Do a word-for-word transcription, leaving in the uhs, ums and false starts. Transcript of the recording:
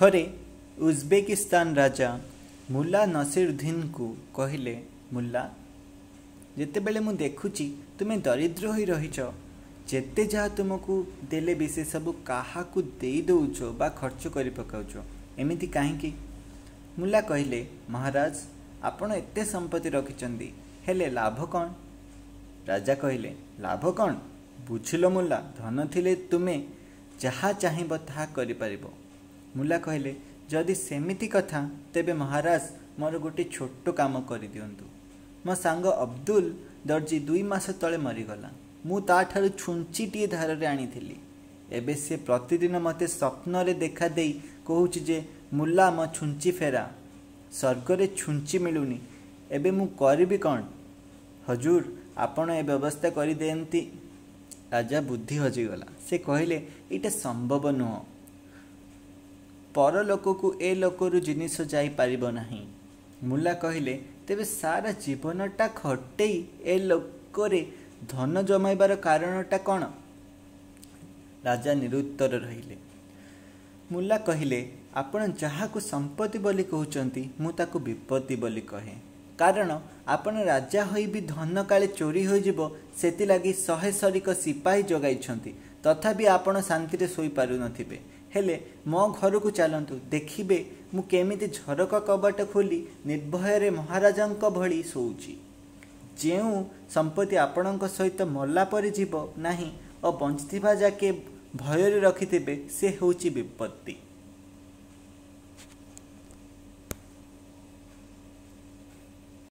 थरे उज्बेकिस्तान राजा मुल्ला नसीरुद्दीन को कहले, मुल्ला जेतेबेले मु देखुची तुमे दरिद्र होई रहिच, जेते जहाँ तुमको देले भी से सब काहा को दे दौच बा खर्च कर पकाउच, एमिति काहींकी? मुल्ला कहले, महाराज आपण एते संपत्ति रखिचंदी, हेले लाभ कौन? राजा कहले, लाभ कौन? बुझिल मुल्ला, धन थिले तुमे जहाँ चाहिब ताहा करि परिबो। मुल्ला कहले, जदि सेमिति कथा तेबे महाराज मोर गोटे छोट काम कर दियंतु। मो सांग अब्दुल दर्जी दुई मास तले मरीगला। मु ताठारु छुंचीटिए धार आनी थिली। एबे से प्रतिदिन मते स्वप्न रे देखा देई कहूची जे मुल्ला मो छुंची फेरा, स्वर्गरे छुंची मिलुनी, एबे मु करिबी कौन? हजूर आपण ए व्यवस्था करि देंती। राजा बुद्धि हजिगला। से कहले, एटा संभव नुह, पर लोक को ए लोकरु जिनिस जाई पारिबो नाही। मुल्ला कहले, तेबे सारा जीवनटा खटेई ए लोकरे धन जमाइबार कारणटा कौन? राजा निरुत्तर रहिले। मुल्ला कहले, आपण जहाँ को संपत्ति बोली कहउचंती मु ताकु विपत्ति बोली कहे, कारण आपण राजा होई भी धन काले चोरी हो जिवो सेति लागी शहे सरिक सिपाही जगाइछंती, तथापि आपण शांति रे सोई पारु नथिबे। हेले मो घर को चलतु, देखिबे मु केमिति झरका कबाट खोली निर्भय रे महाराजांक भली सोउची। जेउ संपत्ति आपणक सहित मल्ला परि जीव नाही और बंचिथिबा जाके भय रे रखिथिबे से होउची विपत्ति।